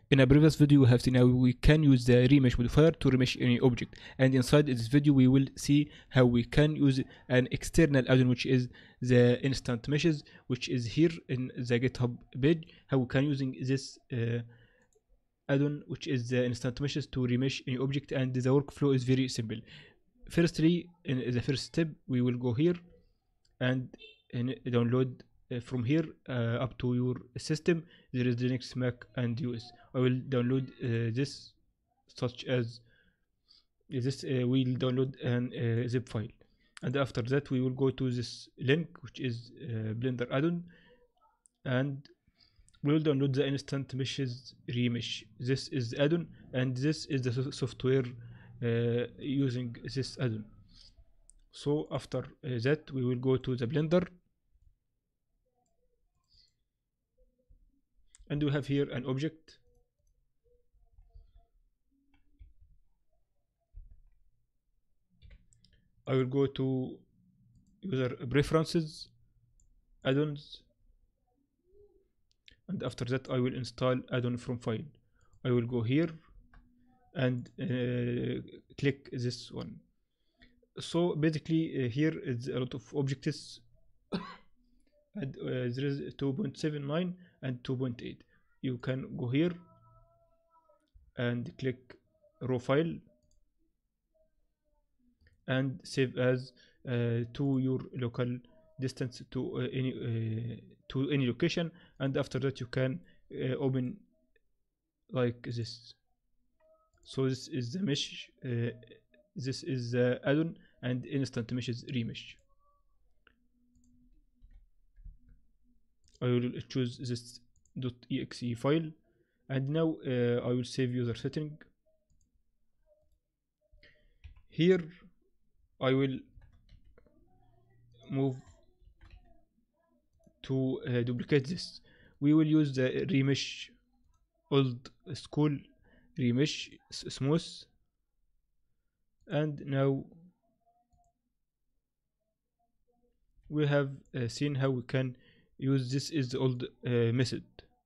In a previous video, we have seen how we can use the remesh modifier to remesh any object, and inside this video we will see how we can use an external add-on, which is the instant meshes, which is here in the GitHub page. How we can using this add-on, which is the instant meshes, to remesh any object, and the workflow is very simple. Firstly, in the first step, we will go here and download from here up to your system. There is Linux, Mac, and US. I will download this, such as this. We'll download an zip file, and after that we will go to this link, which is Blender add-on, and we will download the instant meshes remesh. This is the add-on, and this is the software using this add-on. So after that we will go to the Blender, and we have here an object. I will go to user preferences, add-ons, and after that I will install add-on from file. I will go here and click this one. So basically here is a lot of objects and there is 2.79 and 2.8. You can go here and click raw file and save as to your local distance to any location, and after that you can open like this. So this is the mesh, this is the add-on and instant meshes remesh. I will choose this .exe file, and now I will save user setting. Here I will move to duplicate this. We will use the remesh, old school remesh smooth, and now we have seen how we can use this is the old method.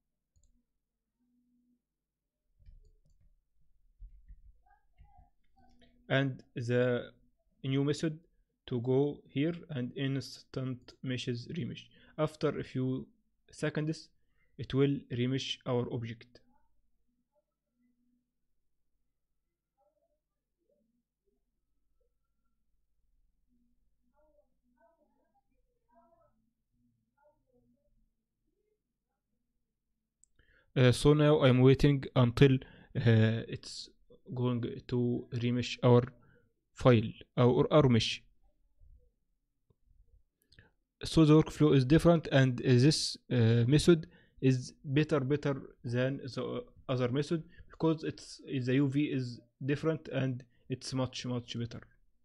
And the new method to go here and instant meshes remesh. After a few seconds it will remesh our object. So now I'm waiting until it's going to remesh our file or our mesh. So the workflow is different, and this method is better than the other method, because it's the UV is different and it's much better.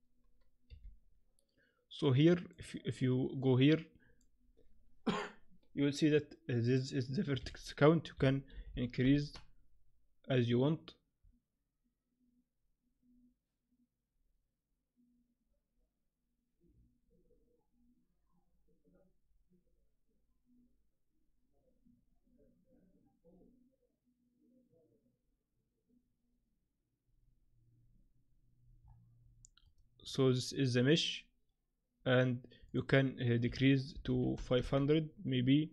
So here if you go here you will see that this is the vertex count. You can increase as you want. So this is the mesh, and you can decrease to 500 maybe.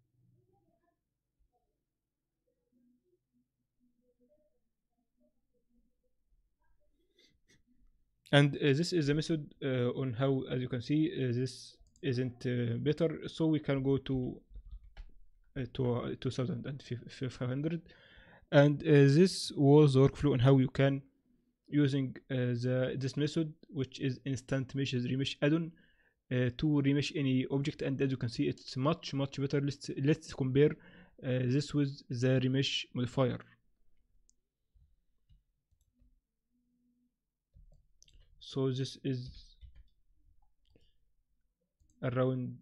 And this is the method on how, as you can see, this isn't better, so we can go to 2500. And this was the workflow on how you can using this method, which is instant meshes remesh add-on, to remesh any object. And as you can see, it's much better. Let's compare this with the remesh modifier. So this is around,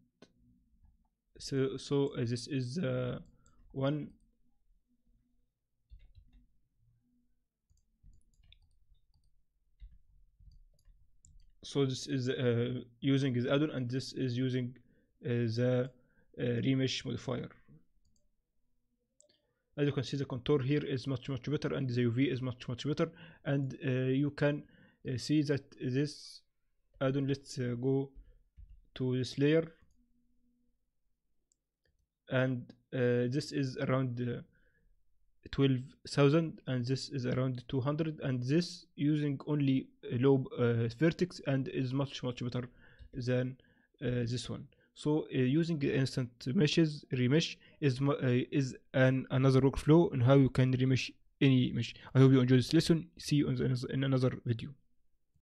so this is one. So this is using the add-on, and this is using the remesh modifier. As you can see, the contour here is much better, and the UV is much better. And you can see that this add-on, let's go to this layer, and this is around 12,000, and this is around 200, and this using only a low vertex, and is much better than this one. So using instant meshes remesh is another workflow on how you can remesh any mesh. I hope you enjoyed this lesson. See you in another video.